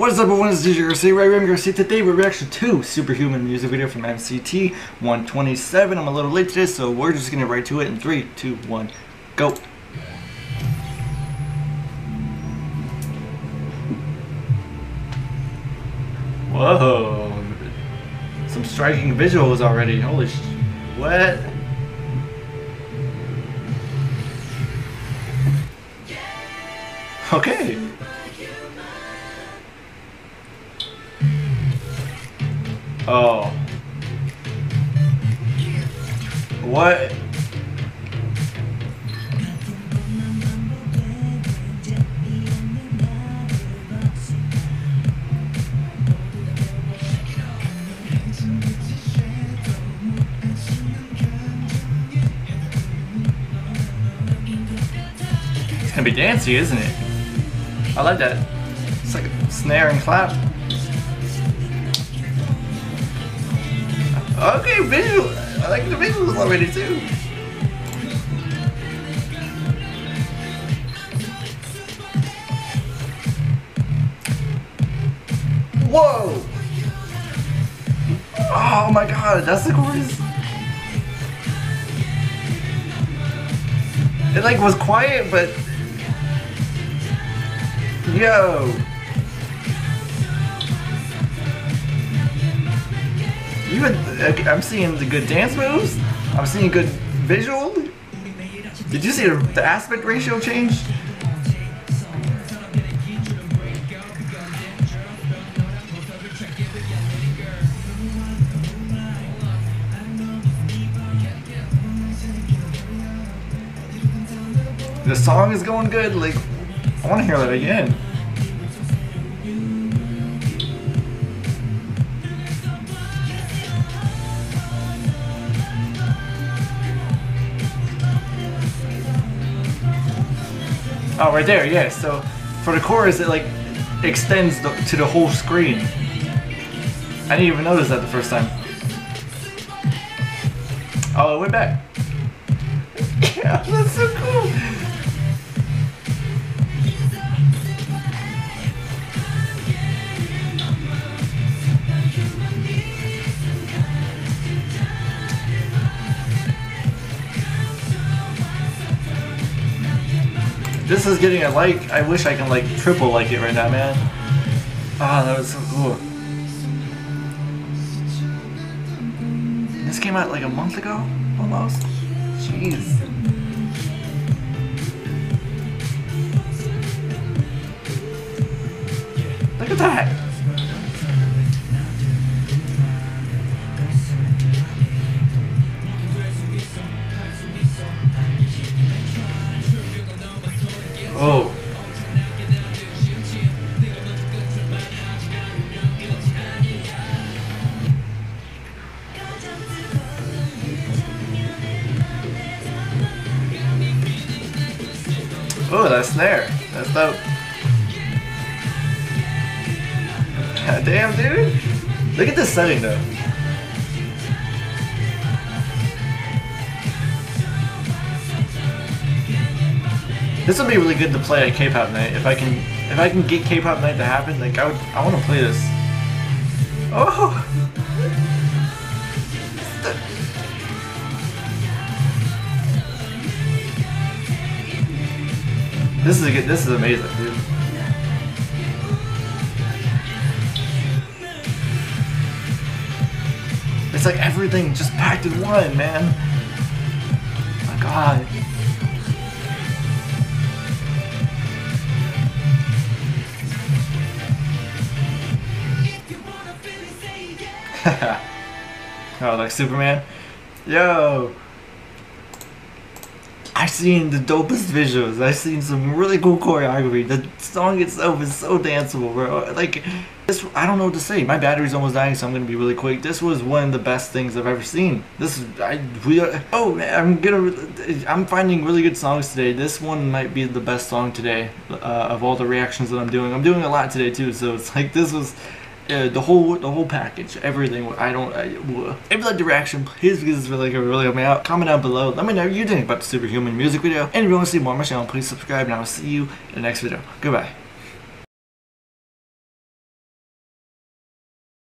What is up, everyone? This is DJ Garcia, right? I'm Garcia. Today we're reaction to Superhuman music video from MCT 127. I'm a little late today, so we're just gonna get right to it in 3, 2, 1, go. Whoa. Some striking visuals already. Holy sh... What? Okay. Oh. What? It's gonna be dancey, isn't it? I like that. It's like a snare and clap. Okay, visual. I like the visuals already too. Whoa! Oh my god, that's the chorus. It like was quiet, but yo. Even I'm seeing the good dance moves. I'm seeing good visual. Did you see the aspect ratio change? The song is going good. Like, I want to hear that again. Oh, right there, yeah. So for the chorus, it like extends to the whole screen. I didn't even notice that the first time. Oh, it went back. Yeah, that's so cool. This is getting a like. I wish I can like triple like it right now, man. Ah, that was so cool. This came out like a month ago, almost. Jeez. Look at that. Oh. Oh, that snare. That's dope. Damn, dude. Look at this setting, though. This would be really good to play at K-pop night. If I can get K-pop night to happen, like I want to play this. Oh. This is amazing, dude. It's like everything just packed in one, man. Oh my god. Oh, like Superman? Yo! I've seen the dopest visuals. I've seen some really cool choreography. The song itself is so danceable, bro. Like, this, I don't know what to say. My battery's almost dying, so I'm gonna be really quick. This was one of the best things I've ever seen. This is, oh man, I'm finding really good songs today. This one might be the best song today of all the reactions that I'm doing. I'm doing a lot today too, so it's like this was the whole package, everything. If you like the reaction, please, because it's really help me out. Comment down below. Let me know what you think about the Superhuman music video. And if you want to see more on my channel, please subscribe, and I will see you in the next video. Goodbye.